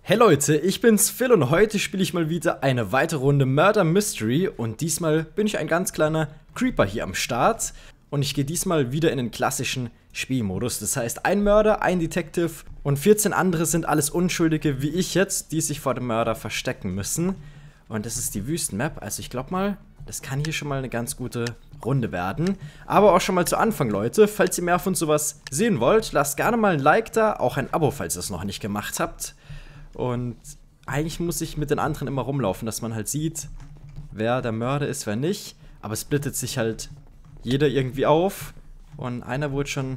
Hey Leute, ich bin's Phil und heute spiele ich mal wieder eine weitere Runde Murder Mystery und diesmal bin ich ein ganz kleiner Creeper hier am Start und ich gehe diesmal wieder in den klassischen Spielmodus. Das heißt, ein Mörder, ein Detective und 14 andere sind alles Unschuldige wie ich jetzt, die sich vor dem Mörder verstecken müssen. Und das ist die Wüstenmap, also ich glaube mal, das kann hier schon mal eine ganz gute Runde werden. Aber auch schon mal zu Anfang, Leute, falls ihr mehr von sowas sehen wollt, lasst gerne mal ein Like da, auch ein Abo, falls ihr es noch nicht gemacht habt. Und eigentlich muss ich mit den anderen immer rumlaufen, dass man halt sieht, wer der Mörder ist, wer nicht. Aber es splittet sich halt jeder irgendwie auf. Und einer wurde schon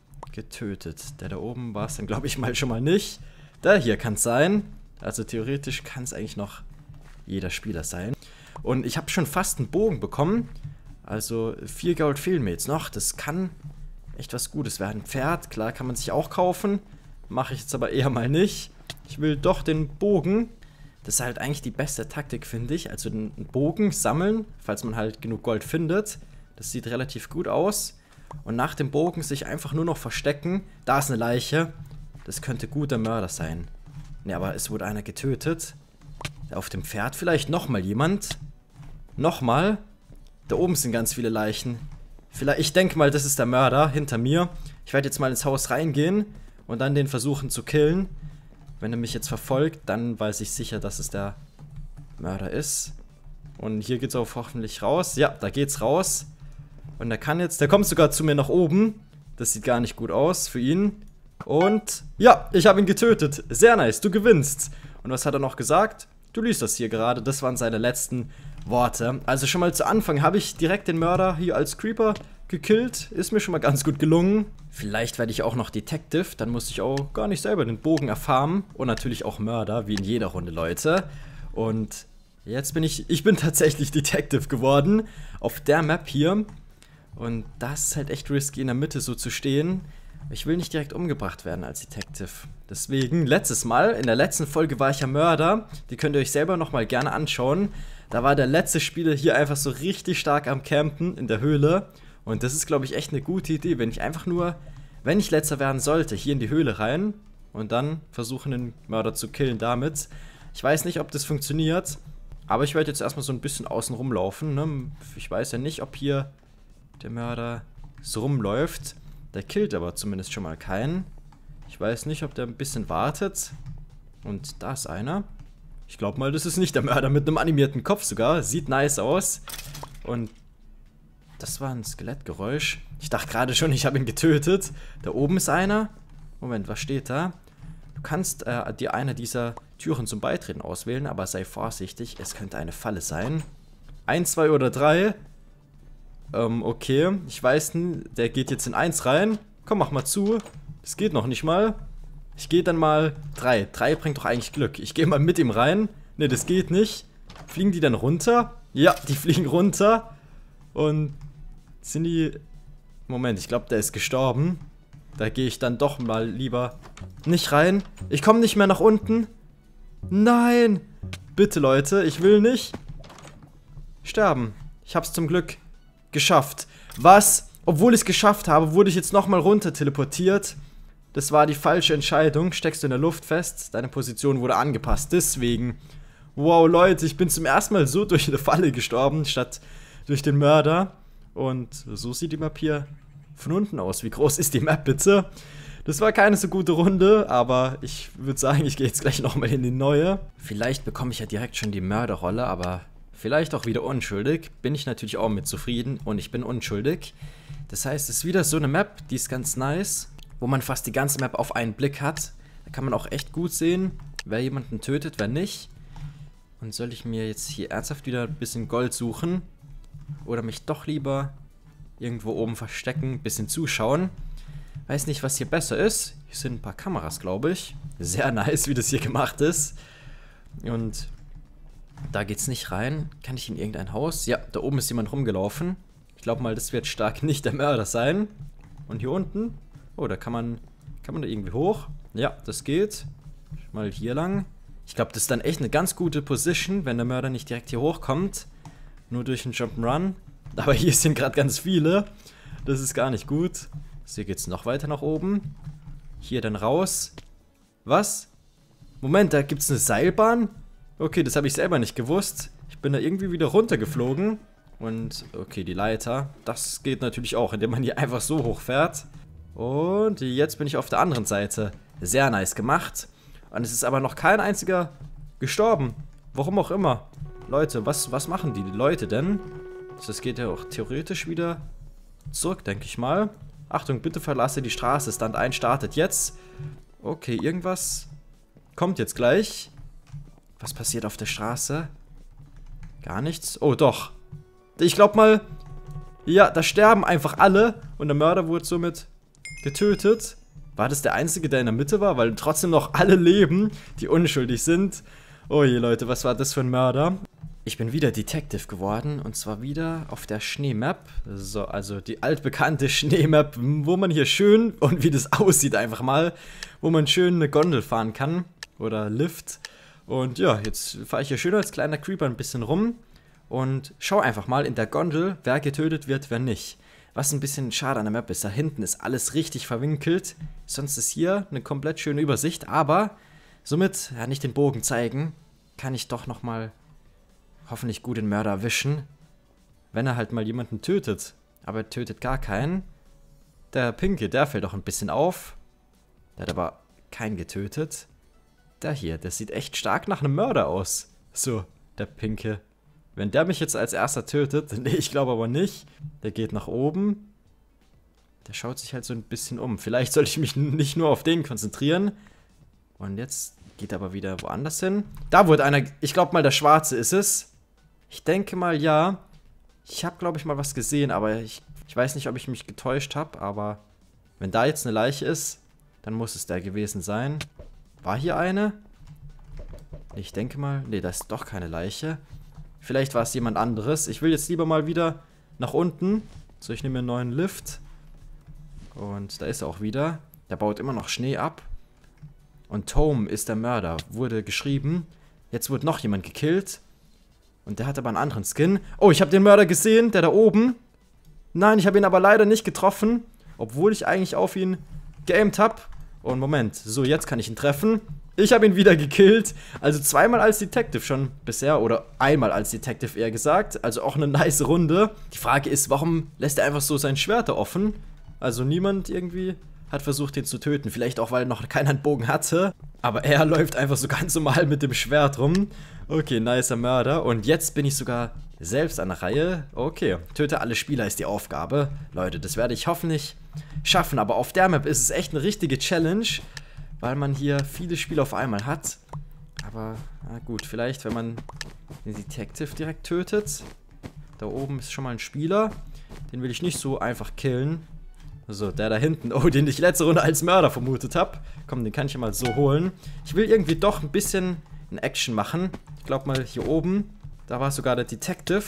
getötet. Der da oben war es dann, glaube ich, mal schon mal nicht. Der hier kann es sein. Also theoretisch kann es eigentlich noch jeder Spieler sein. Und ich habe schon fast einen Bogen bekommen. Also 4 Gold fehlen mir jetzt noch. Das kann echt was Gutes werden. Pferd, klar, kann man sich auch kaufen. Mache ich jetzt aber eher mal nicht. Ich will doch den Bogen. Das ist halt eigentlich die beste Taktik, finde ich. Also den Bogen sammeln, falls man halt genug Gold findet. Das sieht relativ gut aus. Und nach dem Bogen sich einfach nur noch verstecken. Da ist eine Leiche. Das könnte guter Mörder sein. Ne, aber es wurde einer getötet. Auf dem Pferd vielleicht nochmal jemand. Nochmal. Da oben sind ganz viele Leichen. Vielleicht, ich denke mal, das ist der Mörder hinter mir. Ich werde jetzt mal ins Haus reingehen und dann den versuchen zu killen. Wenn er mich jetzt verfolgt, dann weiß ich sicher, dass es der Mörder ist. Und hier geht's auch hoffentlich raus. Ja, da geht's raus. Und der kommt sogar zu mir nach oben. Das sieht gar nicht gut aus für ihn. Und ja, ich habe ihn getötet. Sehr nice, du gewinnst. Und was hat er noch gesagt? Du liest das hier gerade. Das waren seine letzten Worte. Also schon mal zu Anfang habe ich direkt den Mörder hier als Creeper gekillt. Ist mir schon mal ganz gut gelungen. Vielleicht werde ich auch noch Detective. Dann muss ich auch gar nicht selber den Bogen erfarmen. Und natürlich auch Mörder, wie in jeder Runde, Leute. Und jetzt bin ich bin tatsächlich Detective geworden. Auf der Map hier. Und das ist halt echt risky, in der Mitte so zu stehen. Ich will nicht direkt umgebracht werden als Detective. Deswegen, letztes Mal, in der letzten Folge war ich ja Mörder. Die könnt ihr euch selber nochmal gerne anschauen. Da war der letzte Spieler hier einfach so richtig stark am Campen in der Höhle. Und das ist, glaube ich, echt eine gute Idee, wenn ich einfach nur, wenn ich letzter werden sollte, hier in die Höhle rein und dann versuchen, den Mörder zu killen damit. Ich weiß nicht, ob das funktioniert, aber ich werde jetzt erstmal so ein bisschen außen rumlaufen, ne? Ich weiß ja nicht, ob hier der Mörder so rumläuft. Der killt aber zumindest schon mal keinen. Ich weiß nicht, ob der ein bisschen wartet. Und da ist einer. Ich glaube mal, das ist nicht der Mörder mit einem animierten Kopf sogar. Sieht nice aus. Und das war ein Skelettgeräusch. Ich dachte gerade schon, ich habe ihn getötet. Da oben ist einer. Moment, was steht da? Du kannst dir eine dieser Türen zum Beitreten auswählen, aber sei vorsichtig, es könnte eine Falle sein. 1, 2 oder 3. Okay. Ich weiß nicht, der geht jetzt in 1 rein. Komm, mach mal zu. Das geht noch nicht mal. Ich gehe dann mal 3. 3 bringt doch eigentlich Glück. Ich gehe mal mit ihm rein. Ne, das geht nicht. Fliegen die dann runter? Ja, die fliegen runter. Und sind die... Moment, ich glaube, der ist gestorben. Da gehe ich dann doch mal lieber nicht rein. Ich komme nicht mehr nach unten. Nein! Bitte, Leute, ich will nicht sterben. Ich habe es zum Glück geschafft. Was? Obwohl ich es geschafft habe, wurde ich jetzt nochmal runter teleportiert. Das war die falsche Entscheidung. Steckst du in der Luft fest. Deine Position wurde angepasst. Deswegen. Wow, Leute, ich bin zum ersten Mal so durch eine Falle gestorben, statt durch den Mörder. Und so sieht die Map hier von unten aus. Wie groß ist die Map, bitte? Das war keine so gute Runde, aber ich würde sagen, ich gehe jetzt gleich nochmal in die neue. Vielleicht bekomme ich ja direkt schon die Mörderrolle, aber vielleicht auch wieder unschuldig. Bin ich natürlich auch mit zufrieden und ich bin unschuldig. Das heißt, es ist wieder so eine Map, die ist ganz nice, wo man fast die ganze Map auf einen Blick hat. Da kann man auch echt gut sehen, wer jemanden tötet, wer nicht. Und soll ich mir jetzt hier ernsthaft wieder ein bisschen Gold suchen? Oder mich doch lieber irgendwo oben verstecken, ein bisschen zuschauen? Weiß nicht, was hier besser ist. Hier sind ein paar Kameras, glaube ich. Sehr nice, wie das hier gemacht ist. Und da geht's nicht rein. Kann ich in irgendein Haus? Ja, da oben ist jemand rumgelaufen. Ich glaube mal, das wird stark nicht der Mörder sein. Und hier unten? Oh, da kann man da irgendwie hoch? Ja, das geht. Mal hier lang. Ich glaube, das ist dann echt eine ganz gute Position, wenn der Mörder nicht direkt hier hochkommt. Nur durch einen Jump'n'Run. Aber hier sind gerade ganz viele. Das ist gar nicht gut. So, hier geht's noch weiter nach oben. Hier dann raus. Was? Moment, da gibt es eine Seilbahn? Okay, das habe ich selber nicht gewusst. Ich bin da irgendwie wieder runtergeflogen. Und, okay, die Leiter. Das geht natürlich auch, indem man hier einfach so hochfährt. Und jetzt bin ich auf der anderen Seite. Sehr nice gemacht. Und es ist aber noch kein einziger gestorben. Warum auch immer. Leute, was machen die Leute denn? Das geht ja auch theoretisch wieder zurück, denke ich mal. Achtung, bitte verlasse die Straße. Stand 1 startet jetzt. Okay, irgendwas kommt jetzt gleich. Was passiert auf der Straße? Gar nichts. Oh, doch. Ich glaube mal, ja, da sterben einfach alle. Und der Mörder wurde somit getötet. War das der Einzige, der in der Mitte war? Weil trotzdem noch alle leben, die unschuldig sind. Oh je, Leute, was war das für ein Mörder? Ich bin wieder Detective geworden. Und zwar wieder auf der Schneemap. So, also die altbekannte Schneemap, wo man hier schön, und wie das aussieht einfach mal, wo man schön eine Gondel fahren kann. Oder Lift. Und ja, jetzt fahre ich hier schön als kleiner Creeper ein bisschen rum. Und schau einfach mal in der Gondel, wer getötet wird, wer nicht. Was ein bisschen schade an der Map ist, da hinten ist alles richtig verwinkelt. Sonst ist hier eine komplett schöne Übersicht. Aber somit, ja, nicht den Bogen zeigen, kann ich doch nochmal hoffentlich gut den Mörder erwischen. Wenn er halt mal jemanden tötet. Aber er tötet gar keinen. Der Pinke, der fällt auch ein bisschen auf. Der hat aber keinen getötet. Der hier, der sieht echt stark nach einem Mörder aus. So, der Pinke. Wenn der mich jetzt als erster tötet, nee, ich glaube aber nicht. Der geht nach oben. Der schaut sich halt so ein bisschen um. Vielleicht sollte ich mich nicht nur auf den konzentrieren. Und jetzt geht er aber wieder woanders hin. Da wurde einer, ich glaube mal der Schwarze ist es. Ich denke mal ja. Ich habe glaube ich mal was gesehen, aber ich weiß nicht, ob ich mich getäuscht habe. Aber wenn da jetzt eine Leiche ist, dann muss es der gewesen sein. War hier eine? Ich denke mal, nee, da ist doch keine Leiche. Vielleicht war es jemand anderes. Ich will jetzt lieber mal wieder nach unten. So, ich nehme mir einen neuen Lift. Und da ist er auch wieder. Der baut immer noch Schnee ab. Und Tom ist der Mörder. Wurde geschrieben. Jetzt wurde noch jemand gekillt. Und der hat aber einen anderen Skin. Oh, ich habe den Mörder gesehen. Der da oben. Nein, ich habe ihn aber leider nicht getroffen. Obwohl ich eigentlich auf ihn geaimt habe. Und Moment. So, jetzt kann ich ihn treffen. Ich habe ihn wieder gekillt. Also zweimal als Detective schon bisher. Oder einmal als Detective eher gesagt. Also auch eine nice Runde. Die Frage ist, warum lässt er einfach so sein Schwert offen? Also niemand irgendwie hat versucht, ihn zu töten. Vielleicht auch, weil noch keiner einen Bogen hatte. Aber er läuft einfach so ganz normal mit dem Schwert rum. Okay, nicer Mörder. Und jetzt bin ich sogar selbst an der Reihe. Okay, töte alle Spieler ist die Aufgabe. Leute, das werde ich hoffentlich schaffen. Aber auf der Map ist es echt eine richtige Challenge. Weil man hier viele Spiele auf einmal hat. Aber, na gut, vielleicht, wenn man den Detective direkt tötet. Da oben ist schon mal ein Spieler. Den will ich nicht so einfach killen. So, der da hinten. Oh, den ich letzte Runde als Mörder vermutet habe. Komm, den kann ich ja mal so holen. Ich will irgendwie doch ein bisschen in Action machen. Ich glaube mal hier oben. Da war sogar der Detective.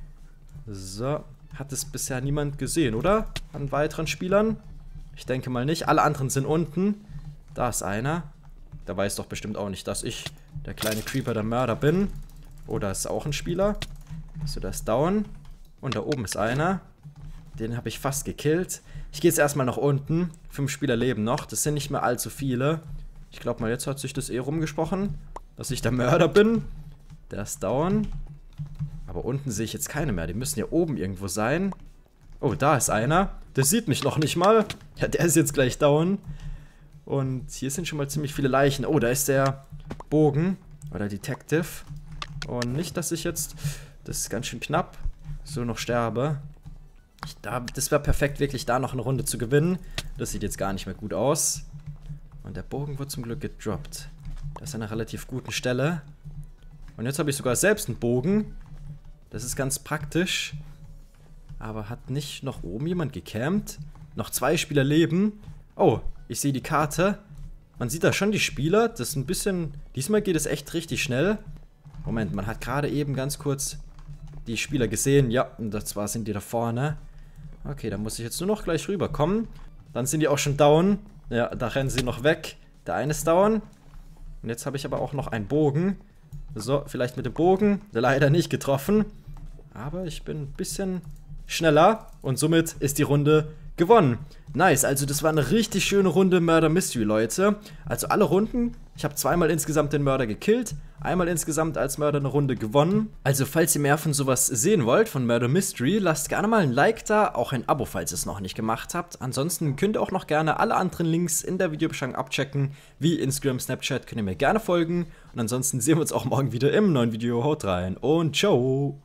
So, hat es bisher niemand gesehen, oder? An weiteren Spielern? Ich denke mal nicht. Alle anderen sind unten. Da ist einer. Der weiß doch bestimmt auch nicht, dass ich der kleine Creeper der Mörder bin. Oh, da ist auch ein Spieler. So, der ist down. Und da oben ist einer. Den habe ich fast gekillt. Ich gehe jetzt erstmal nach unten. 5 Spieler leben noch. Das sind nicht mehr allzu viele. Ich glaube mal, jetzt hat sich das rumgesprochen, dass ich der Mörder bin. Der ist down. Aber unten sehe ich jetzt keine mehr. Die müssen ja oben irgendwo sein. Oh, da ist einer. Der sieht mich noch nicht mal. Ja, der ist jetzt gleich down. Und hier sind schon mal ziemlich viele Leichen. Oh, da ist der Bogen. Oder Detective. Und nicht, dass ich jetzt... Das ist ganz schön knapp. So noch sterbe. Das wäre perfekt, wirklich da noch eine Runde zu gewinnen. Das sieht jetzt gar nicht mehr gut aus. Und der Bogen wird zum Glück gedroppt. Das ist an einer relativ guten Stelle. Und jetzt habe ich sogar selbst einen Bogen. Das ist ganz praktisch. Aber hat nicht noch oben jemand gecampt? Noch 2 Spieler leben. Oh, ich sehe die Karte. Man sieht da schon die Spieler. Das ist ein bisschen... Diesmal geht es echt richtig schnell. Moment, man hat gerade eben ganz kurz die Spieler gesehen. Ja, und zwar sind die da vorne. Okay, da muss ich jetzt nur noch gleich rüberkommen. Dann sind die auch schon down. Ja, da rennen sie noch weg. Der eine ist down. Und jetzt habe ich aber auch noch einen Bogen. So, vielleicht mit dem Bogen. Leider nicht getroffen. Aber ich bin ein bisschen schneller. Und somit ist die Runde gewonnen. Nice, also das war eine richtig schöne Runde Murder Mystery, Leute. Also alle Runden, ich habe zweimal insgesamt den Mörder gekillt, einmal insgesamt als Mörder eine Runde gewonnen. Also falls ihr mehr von sowas sehen wollt, von Murder Mystery, lasst gerne mal ein Like da, auch ein Abo, falls ihr es noch nicht gemacht habt. Ansonsten könnt ihr auch noch gerne alle anderen Links in der Videobeschreibung abchecken, wie Instagram, Snapchat, könnt ihr mir gerne folgen. Und ansonsten sehen wir uns auch morgen wieder im neuen Video. Haut rein und ciao!